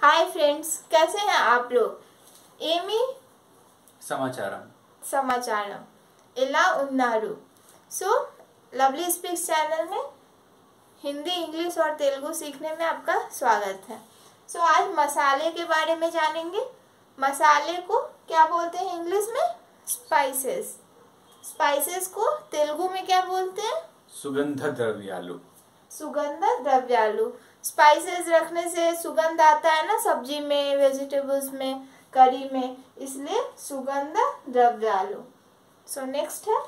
Hi friends, कैसे हैं आप लोग। एमी समाचारम इला उन्नारू। सो लवली स्पीक्स चैनल में हिंदी, इंग्लिश और तेलुगु सीखने में आपका स्वागत है। सो आज मसाले के बारे में जानेंगे। मसाले को क्या बोलते हैं इंग्लिश में? स्पाइसेस। स्पाइसेस को तेलुगु में क्या बोलते हैं? सुगंध द्रव्यालु। सुगंध द्रव्यालु। स्पाइसेस रखने से सुगंध आता है ना, सब्जी में, वेजिटेबल्स में, करी में, इसलिए सुगंध द्रव्यालु। सो नेक्स्ट है,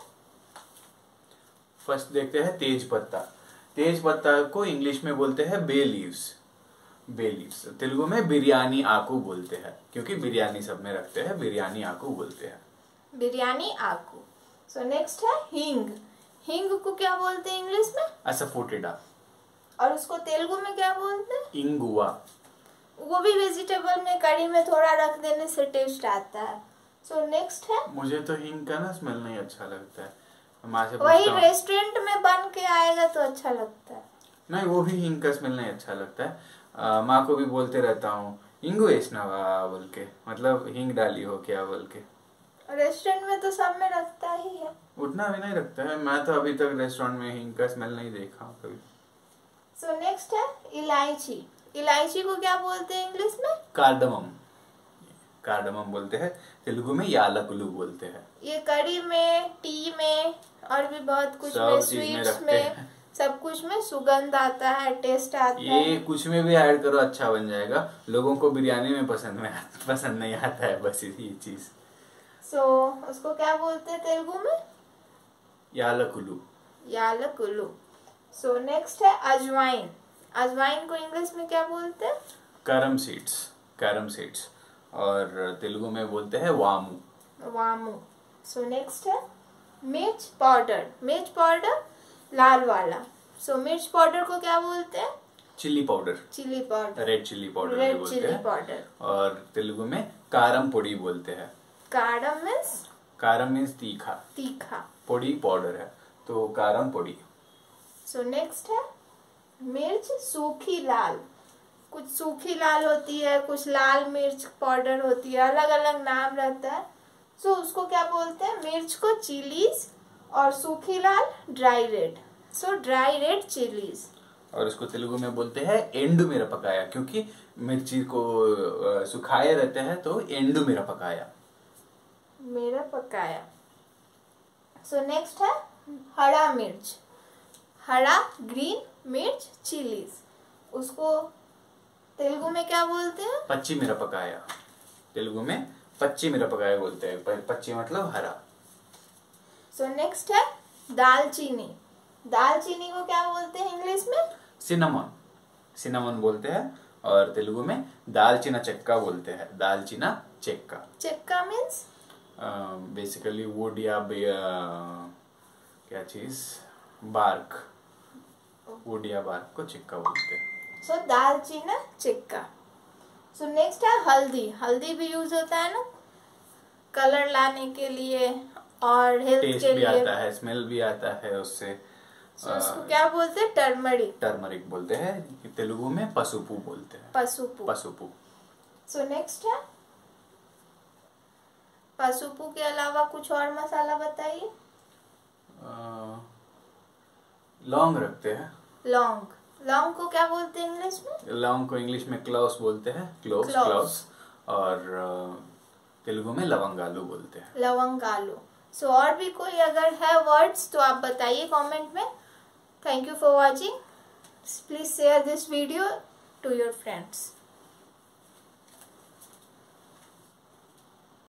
फर्स्ट देखते हैं तेज पत्ता। तेज पत्ता को इंग्लिश में बोलते हैं bay leaves. Bay leaves Telugu में बिरयानी आकू बोलते हैं, क्योंकि बिरयानी सब में रखते हैं, बिरयानी आकू बोलते हैं। बिरयानी आकू। सो नेक्स्ट है हींग। हींग को क्या बोलते हैं इंग्लिश में? असफोटिडा। और उसको तेलुगु में क्या बोलते हैं? इंगुआ। वो भी वेजिटेबल में, करी में थोड़ा रख देने से टेस्ट आता है। सो नेक्स्ट है, मुझे तो हींग का ना स्मेल नहीं अच्छा लगता है। माँ से वही पूछता हूँ। रेस्टोरेंट में बन के आएगा तो अच्छा लगता है। नहीं, वो भी हींग का स्मेल नहीं अच्छा लगता है। माँ को भी बोलते रहता हूँ हिंगू वेसनावा बोल के, मतलब हींग डाली हो क्या बोल के। रेस्टोरेंट में तो सब में रखता ही है। उतना भी नहीं रखता है। मैं तो अभी तक रेस्टोरेंट में हींग का स्मेल नहीं देखा हूँ कभी। सो नेक्स्ट है इलायची। इलायची को क्या बोलते हैं इंग्लिश में? कार्डमम। कार्डमम बोलते हैं, तेलुगु में यालकुलू बोलते हैं। ये करी में, टी में और भी बहुत कुछ में, स्वीट्स में, सब कुछ में सुगंध आता है, टेस्ट आता है। ये कुछ में भी ऐड करो अच्छा बन जाएगा। लोगों को बिरयानी में पसंद नहीं आता है, बस ये चीज। सो उसको क्या बोलते हैं तेलुगु में? यालकुलू। यालकुलू। सो नेक्स्ट है अजवाइन। अजवाइन को इंग्लिश में क्या बोलते हैं? करम सीड्स। करम सीड्स। और तेलुगु में बोलते हैं वामू। वामू। सो नेक्स्ट है मिर्च पाउडर। मिर्च पाउडर लाल वाला। सो मिर्च पाउडर को क्या बोलते हैं? Chilli powder. Chilli powder. Red chilli powder भी रेड बोलते चिल्ली हैं। पाउडर। और तेलुगु में कारम पोड़ी बोलते हैं। कारम मीन्स? कारम मीन्स तीखा। तीखा। पोड़ी पाउडर है, तो कारम पोड़ी। सो नेक्स्ट है मिर्च सूखी लाल। कुछ सूखी लाल होती है, कुछ लाल मिर्च पाउडर होती है, अलग अलग नाम रहता है। सो उसको क्या बोलते हैं? मिर्च को चिलीज और सूखी लाल dry red. So dry red chillies. और उसको तेलुगु में बोलते हैं एंडू मिरपकाया, क्योंकि मिर्ची को सुखाए रहते हैं, तो एंडू मिरपकाया। मेरा पकाया। सो नेक्स्ट है हरा मिर्च। हरा ग्रीन मिर्च चिलीज। उसको तेलुगु में क्या बोलते हैं? पच्ची मिरपकाया। तेलुगु में पच्ची मिरपकाया बोलते हैं। पच्ची मतलब हरा। सो नेक्स्ट है दालचीनी। दालचीनी को क्या बोलते हैं इंग्लिश में? सिनामन। सिनामन बोलते हैं। और तेलुगु में दालचीना चक्का बोलते हैं। दालचीना चक्का। चक्का मीन्स? बेसिकली वुड या क्या चीज, बार्क। वुड या बार्क को चिक्का बोलते हैं। सो दालचीना चिक्का। सो नेक्स्ट है हल्दी। हल्दी भी यूज होता है ना कलर लाने के लिए और हेल्थ के लिए। टेस्ट भी आता है, स्मेल भी आता है उससे। उसको क्या बोलते हैं? टर्मरिक। टर्मरिक बोलते हैं। तेलुगु में पसुपू बोलते हैं। पसुपू। पसुपू। सो नेक्स्ट है पसुपू के अलावा कुछ और मसाला बताइए। लौंग रखते हैं। लौंग। लौंग को क्या बोलते हैं इंग्लिश में? लौंग को इंग्लिश में क्लोव्स बोलते हैं। क्लोव्स। और तेलुगु में लवंगालू बोलते हैं। लवंगालू। सो और भी कोई अगर है वर्ड्स तो आप बताइए कमेंट में। Thank you for watching. Please share this video to your friends.